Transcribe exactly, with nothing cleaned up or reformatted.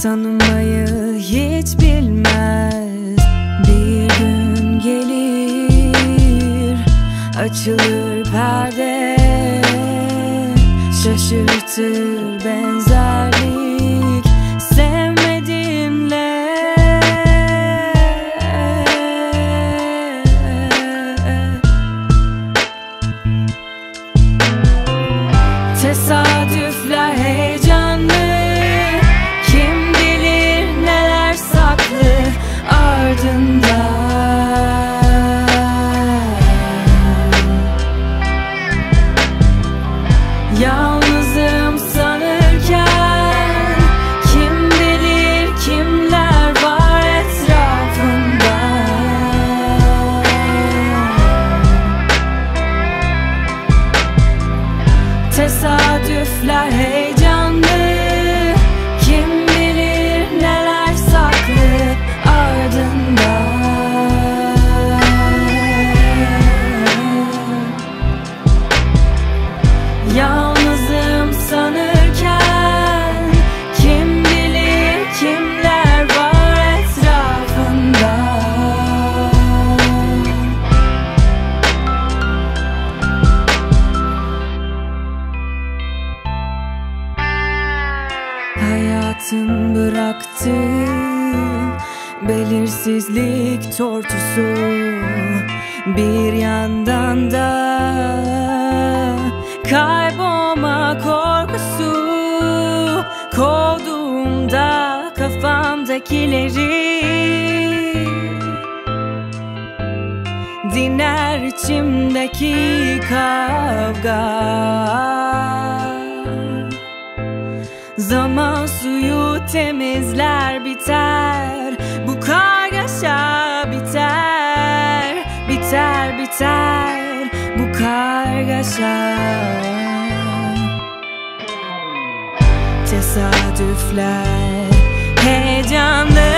tanımayı hiç bilmez. Bir gün gelir, açılır perde, şaşırtır benzerlik sevmediğimle. Tesadüfler heyecanlı, kim bilir neler saklı ardında. Yalnızım sanırken kim bilir kimler var etrafımda. Tesadüfler heyecanlı, kim bilir neler saklı ardında. Yalnızım sanırken kim bilir kimler var etrafında. Hayatın bıraktı belirsizlik tortusu, bir yandan da kaybolma korkusu. Kovduğumda kafamdakileri diner içimdeki kavga. Zaman suyu temizler biter, bu kargaşa biter. Biter biter bu kargaşa. Tesadüfler heyecanlı,